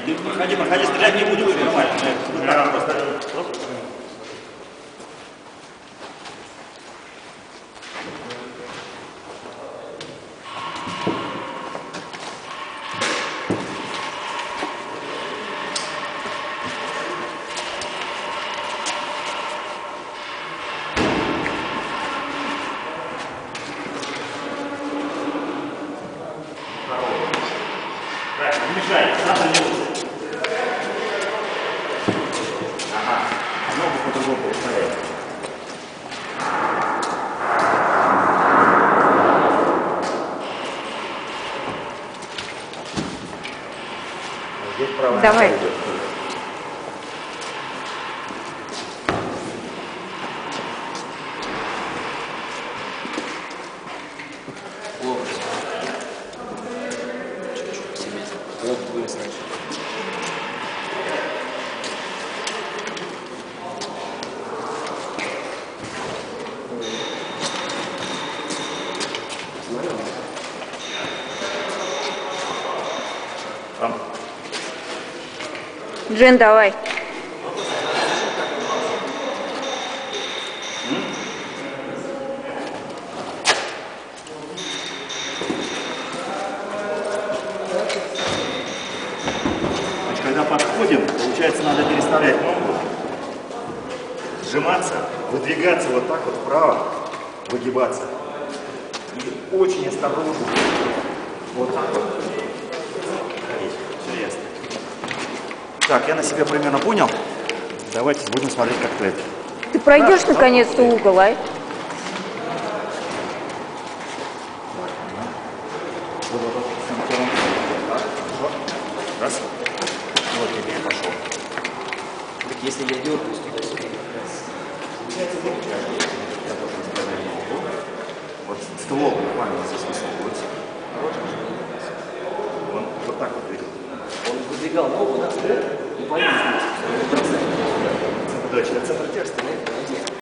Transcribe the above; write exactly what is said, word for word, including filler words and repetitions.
Проходи, проходи, стрелять не будем, все нормально. Нормально просто. Не мешай, надо не лучше. Ага, ногу по-другому поставить. Здесь правая. Давай. Идет. Вот вы, значит. Там. Джин, давай. Значит, когда подходим, получается, надо переставлять ногу, сжиматься, выдвигаться вот так вот вправо, выгибаться. И очень осторожно. Вот так вот. Все ясно. Так, я на себя примерно понял. Давайте будем смотреть, как это. Ты пройдешь наконец-то угол, а? Раз. Вот, теперь пошел. Так если я дергаюсь туда-сюда, как раз. Я тоже направляю ногу. Вот ствол буквально здесь высовывается. Он вот так вот двигал. Он выдвигал ногу на вперед и повис. Центр, точно, центр текста.